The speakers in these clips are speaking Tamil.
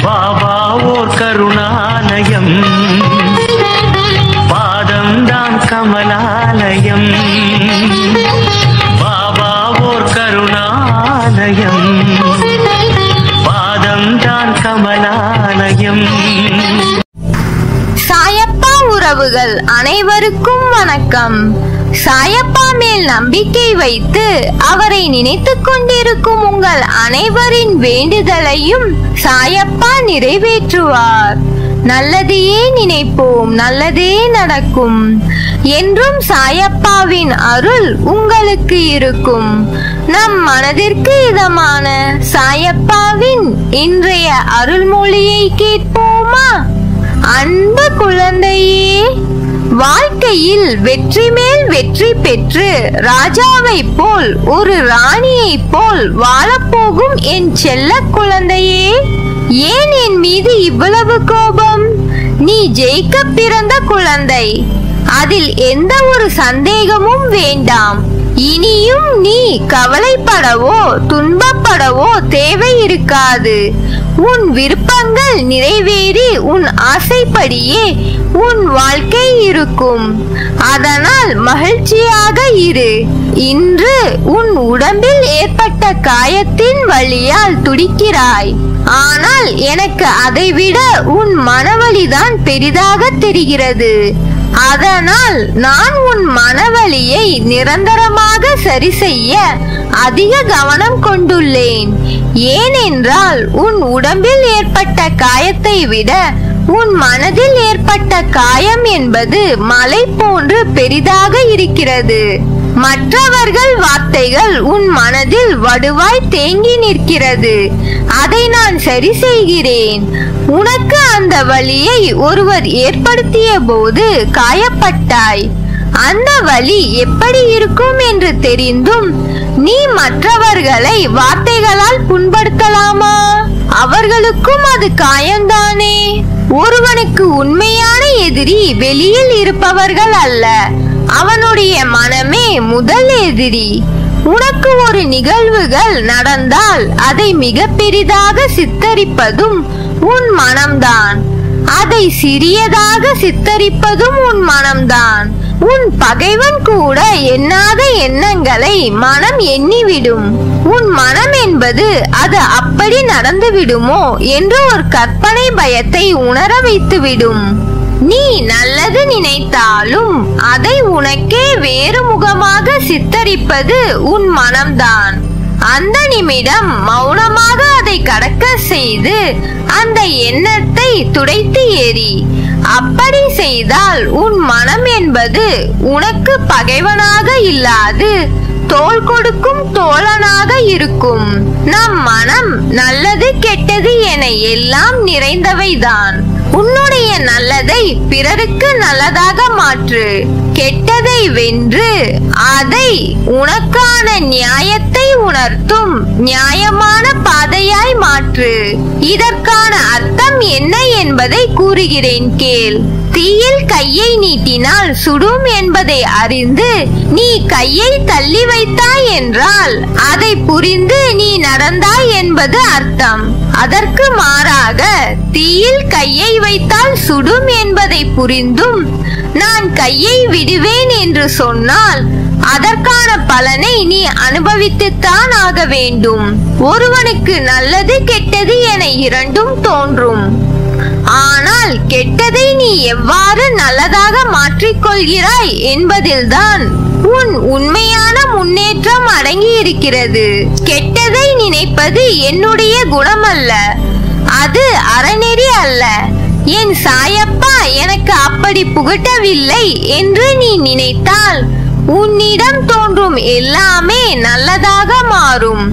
பாபா ஓர் கருணாலயம், பாதம்தான் கமலாலயம். பாபா ஓர் கருணாலயம், பாதம்தான் கமலாலயம். சாயப்பா உறவுகள் அனைவருக்கும் வணக்கம். சாயப்பா மேல் நம்பிக்கை வைத்து அவரை நினைத்துக் கொண்டிருக்கும் உங்கள் அனைவரின் வேண்டுதலையும் சாயப்பா நிறைவேற்றுவார். நல்லதையே நினைப்போம், நல்லதே நடக்கும். என்றும் சாயப்பாவின் அருள் உங்களுக்கு இருக்கும். நம் மனதிற்கு இதமான சாயப்பாவின் இன்றைய அருள்மொழியை கேட்போமா? அன்பு குழந்தையே, வாழ்க்கையில் வெற்றி மேல் வெற்றி பெற்று ராஜாவை போல் ஒரு ராணியை போல் வாழப்போகும் என் செல்ல குழந்தையே, ஏன் என் மீது இவ்வளவு கோபம்? நீ ஜெயிக்க பிறந்த குழந்தை, அதில் எந்த ஒரு சந்தேகமும் வேண்டாம். இனியும் நீ கவலைப்படவோ துன்பப்படவோ தேவை இருக்காது. உன் விருப்பங்கள் நிறைவேறி உன் ஆசைப்படியே உன் வாழ்க்கை இருக்கும். அதனால் மகிழ்ச்சியாக இரு. இன்று உன் உடம்பில் ஏற்பட்ட காயத்தின் வலியால் துடிக்கிறாய். ஆனால் எனக்கு அதைவிட உன் மனவலிதான் பெரிதாக தெரிகிறது. அதனால் நான் உன் மனவலியை நிரந்தரமாக சரி செய்ய அதிக கவனம் கொண்டுள்ளேன். ஏனென்றால் உன் உடம்பில் ஏற்பட்ட காயத்தை விட உன் மனதில் ஏற்பட்ட காயம் என்பது மலை போன்று பெரிதாக இருக்கிறது. மற்றவர்கள் வார்த்தைகள் உன் மனதில் வடுவாய் தேங்கி நிற்கிறது. அதை நான் சரி செய்கிறேன். உனக்கு அந்த வலியை ஒருவர் ஏற்படுத்திய போது காயப்பட்டாய். அந்த வலி எப்படி இருக்கும் என்று தெரிந்தும் நீ மற்றவர்களை வார்த்தைகளால் புண்படுத்தலாமா? அவர்களுக்கும் அது காயம்தானே. ஒருவனுக்கு உண்மையான எதிரி வெளியில் இருப்பவர்கள் அல்ல, அவனுடைய மனமே முதல் எதிரி. உனக்கு ஒரு நிகழ்வுகள் நடந்தால் அதை மிக பெரிதாக சித்தரிப்பதும் உன் மனம்தான். அதை சிறியதாக சித்தரிப்பதும் உன் மனம்தான். உன் பகைவன் கூட எண்ணாத எண்ணங்களை மனம் எண்ணிவிடும். உன் மனம் என்பது அது அப்படி நடந்து விடுமோ என்று ஒரு கற்பனை பயத்தை உணர வைத்துவிடும். நீ நல்லது நினைத்தாலும் அதை உனக்கே வேறு முகமாக சித்தரிப்பது உன் மனம்தான். அந்த நிமிடம் மௌனமாக அதை கடக்க செய்து அந்த எண்ணத்தை துடைத்து எறி. அப்படி செய்தால் உன் மனம் என்பது உனக்கு பகைவனாக இல்லாது தோள் கொடுக்கும் தோழனாக இருக்கும். நம் மனம் நல்லது கெட்டது என எல்லாம் நிறைந்தவைதான். உன்னுடைய நல்லதை பிறருக்கு நல்லதாக மாற்று. கெட்டதை வென்று அதை உனக்கான நியாயத்தை உணர்த்தும் நியாயமான பாதையாய் மாற்று. இதற்கான அர்த்தம் என்ன என்பதை கூறுகிறேன் கேள். தீயில் கையை நீட்டினால் சுடும் என்பதை அறிந்து நீ கையை தள்ளி வைத்தாய் என்றால் அதை புரிந்து நீ நடந்தாய் என்பது அர்த்தம். அதற்கு மாறாக தீயில் கையை வைத்தால் சுடும் என்பதை புரிந்தும் நான் கையை விடுவேன் என்று சொன்னால் அதற்கான பலனை நீ அனுபவித்துத்தான் ஆக வேண்டும். ஒருவனுக்கு நல்லது கெட்டது என இரண்டும் தோன்றும். ஆனால் கெட்டதை நீ எவ்வாறு நல்லதாக மாற்றிக்கொள்கிறாய் என்பதில்தான் உன் உண்மையான முன்னேற்றம் அடங்கி இருக்கிறது. கெட்டதை நினைப்பது என்னுடைய குணம் அல்ல, அது அறநெறி அல்ல. என் சாயப்பா எனக்கு அப்படி புகட்டவில்லை என்று நீ நினைத்தால் உன்னிடம் தோன்றும் எல்லாமே நல்லதாக மாறும்.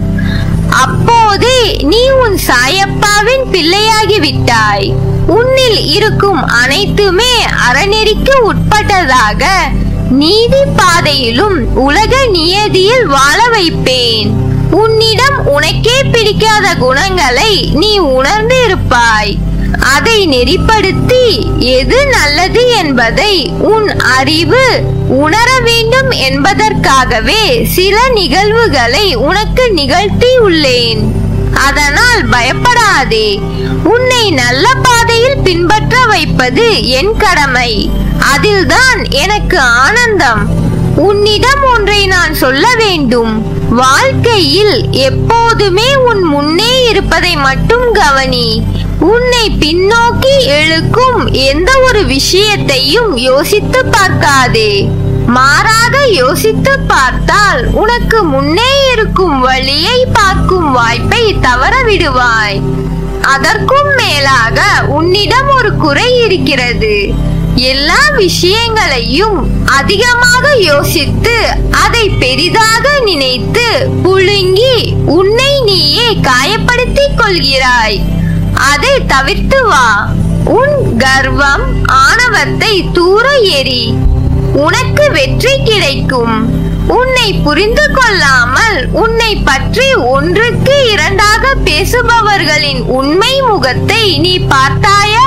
அப்போதே நீ உன் சாயப்பாவின் பிள்ளையாகி விட்டாய். உன்னில் இருக்கும் அனைத்துமே அறநெறிக்கு உட்பட்டதாக நீதி பாதையிலும் உலக நியதியில் வாழ வைப்பேன். உன்னிடம் உனக்கே பிடிக்காத குணங்களை நீ உணர்ந்து இருப்பாய். அதை நெறிப்படுத்தி எது நல்லது என்பதை உன் அறிவு உணர வேண்டும் என்பதற்காகவே சில நிகழ்வுகளை உனக்கு நிகழ்த்தி உள்ளேன். அதனால் பயப்படாதே. உன்னை நல்ல பாதையில் பின்பற்ற வைப்பது என் கடமை. அதில்தான் எனக்கு ஆனந்தம். உன்னிடம் ஒன்றை நான் சொல்ல வேண்டும். வாழ்க்கையில் எப்போதுமே உன் முன்னே இருப்பதை மட்டும் கவனி. உன்னை பின்னோக்கி இழுக்கும் எந்த ஒரு விஷயத்தையும் யோசித்து பார்க்காதே. மாறாக யோசித்து பார்த்தால் உனக்கு முன்னே இருக்கும் வழியை பார்க்கும் வாய்ப்பை தவற விடுவாய். அதற்கும் மேலாக உன்னிடம் ஒரு குறை இருக்கிறது. எல்லா விஷயங்களையும் அதிகமாக யோசித்து அதை பெரிதாக நினைத்து புழுங்கி உன்னை நீயே காயப்படுத்திக் கொள்கிறாய். அதை தவிர்த்து வா. உன் கர்வம் ஆணவத்தை தூர எறி. உனக்கு வெற்றி கிடைக்கும். உன்னை புரிந்து கொள்ளாமல் உன்னை பற்றி ஒன்றுக்கு இரண்டாக பேசுபவர்களின் உண்மை முகத்தை நீ பார்த்தாயா?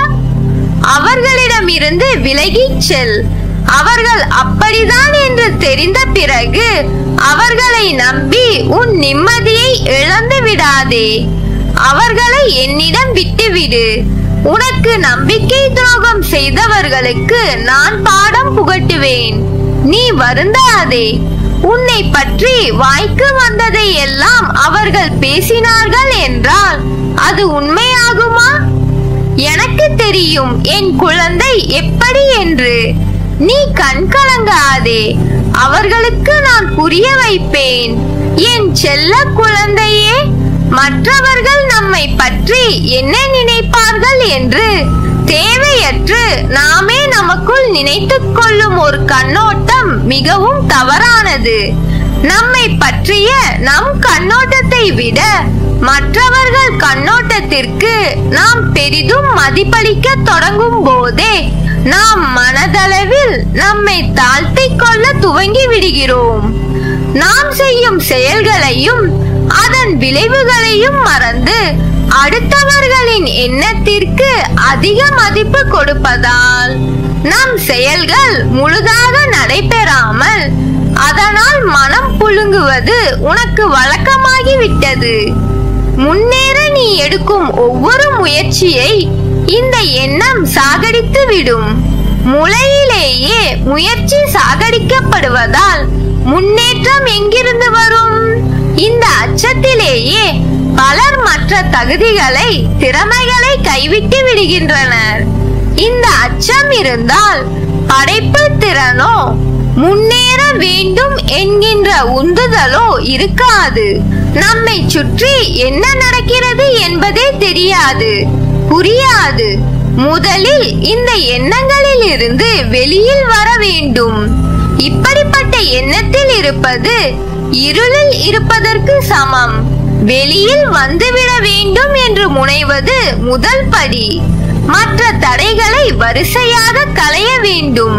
அவர்களிடமிருந்து விலகிச் செல். அவர்கள் அப்படிதான் என்று தெரிந்த பிறகு அவர்களை நம்பி உன் நிம்மதியை இழந்து விடாதே. அவர்களை என்னிடம் விட்டுவிடு. உனக்கு நம்பிக்கை துரோகம் செய்தவர்களுக்கு நான் பாடம் புகட்டுவேன். நீ வருந்தாதே. உன்னை பற்றி வாய்க்கு வந்ததை எல்லாம் அவர்கள் பேசினார்கள் என்றால் அது உண்மையாகுமா? எனக்கு தெரியும் என் குழந்தை எப்படி என்று. நீ கண் கலங்காதே. அவர்களுக்கு நான் புரிய வைப்பேன். என் செல்ல குழந்தையே, மற்றவர்கள் நம்மை பற்றி என்ன நினைப்பார்கள் என்று தேவையற்று நாமே நமக்குள் நினைத்துக் கொள்ளும் ஒரு கண்ணோட்டம் மிகவும் தவறானது. நம்மை பற்றிய நம் கண்ணோட்டத்தை விட மற்றவர்கள் கண்ணோட்டத்திற்கு நாம் பெரிதும் மதிப்பளிக்க தொடங்கும் போதே நாம் மனதளவில் நம்மை தாழ்த்திக் கொள்ள துவங்கி விடுகிறோம். நாம் செய்யும் செயல்களையும் அதன் விளைவுகளையும் மறந்து அடுத்தவர்களின் எண்ணத்திற்கு அதிக மதிப்பு கொடுப்பதால் நம் செயல்கள் முழுதாக நடைபெறாமல் அதனால் மனம் புழுங்குவது உனக்கு வழக்கமாகிவிட்டது. முன்னேற நீ எடுக்கும் ஒவ்வொரு முயற்சியை இந்த எண்ணம் சாகடித்து விடும். முளையிலேயே முயற்சி சாகடிக்கப்படுவதால் முன்னேற்றம் எங்கிருந்து வரும்? இந்த அச்சத்திலேயே பலர் மற்ற தகுதிகளை, திறமைகளை கைவிட்டு விடுகின்றனர். இந்த அச்சம் இருந்தால் படைப்பு திறனோ முன்னேற வேண்டும் என்கின்ற உந்துதலோ இருக்காது. நம்மை சுற்றி என்ன நடக்கிறது என்பதே தெரியாது, புரியாது. முதலில் இந்த எண்ணங்களில் இருந்து வெளியில் வர வேண்டும். இப்படிப்பட்ட எண்ணத்தில் இருப்பது இருளில் இருப்பதற்கு சமம். வெளியில் வந்துவிட வேண்டும் என்று முனைவது முதல் படி. மற்ற தடைகளை வரிசையாக களைய வேண்டும்.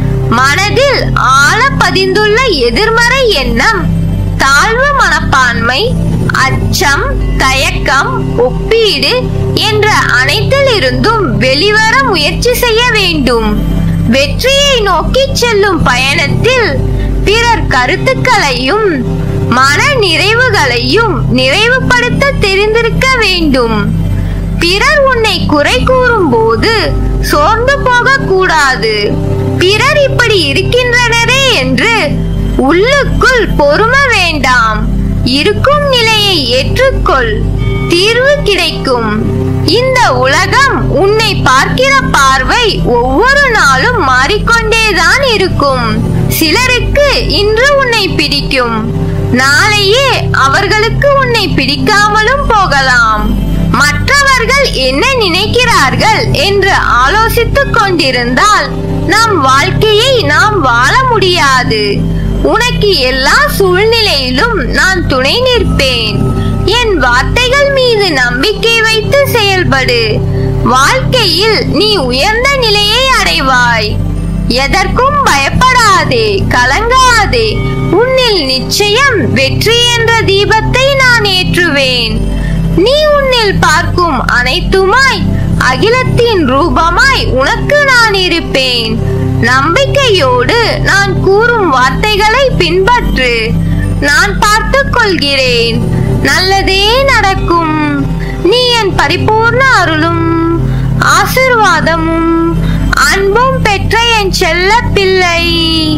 மனதில் ஆழ பதிந்துள்ள எதிர்மறை எண்ணம், தாழ்வு மனப்பான்மை, அச்சம், தயக்கம், ஒப்பீடு என்ற அனைத்தில் இருந்தும் வெளிவர முயற்சி செய்ய வேண்டும். வெற்றியை நோக்கி செல்லும் பயணத்தில் பிறர் கருத்துக்களையும் மன நிறைவுகளையும் நிறைவுபடுத்த தெரிந்திருக்க வேண்டும். பிறர் உன்னை குறை கூறும் போது சோர்ந்து போக கூடாது. பிறர் இப்படி இருக்கின்றனரே என்று உள்ளுக்குள் பொறுமை வேண்டாம். இருக்கும் நிலையை ஏற்றுக்கொள். தீர்வு கிடைக்கும். இந்த உலகம் உன்னை பார்க்கிற பார்வை ஒவ்வொரு நாளும் மாறிக்கொண்டேதான் இருக்கும். சிலருக்கு இன்று உன்னை பிடிக்கும், நாளையே அவர்களுக்கு உன்னை பிடிக்காமலும் போகலாம். மற்றவர்கள் என்ன நினைக்கிறார்கள் என்று ஆலோசித்துக் கொண்டிருந்தால் நம் வாழ்க்கையை நாம் வாழ முடியாது. உனக்கு எல்லா சூழ்நிலையிலும் நான் துணை நிற்பேன். என் வார்த்தைகள் மீது நம்பிக்கை வைத்து செயல்படு. வாழ்க்கையில் நீ உயர்ந்த நிலையை அடைவாய். எதற்கும் பயப்படாதே, கலங்காதே. உன்னில் நிச்சயம் வெற்றி என்ற தீபத்தை நான் ஏற்றுவேன். நீ உன்னில் பார்க்கும் அனைத்துமாய் அகிலத்தின் ரூபமாய் உனக்கு நான் இருப்பேன். நம்பிக்கையோடு நான் கூறும் வார்த்தைகளை பின்பற்று. நான் பார்த்துக் கொள்கிறேன். நல்லதே நடக்கும். நீ என் பரிபூர்ண அருளும் ஆசீர்வாதமும் அன்பும் பெற்ற என் செல்ல பிள்ளை.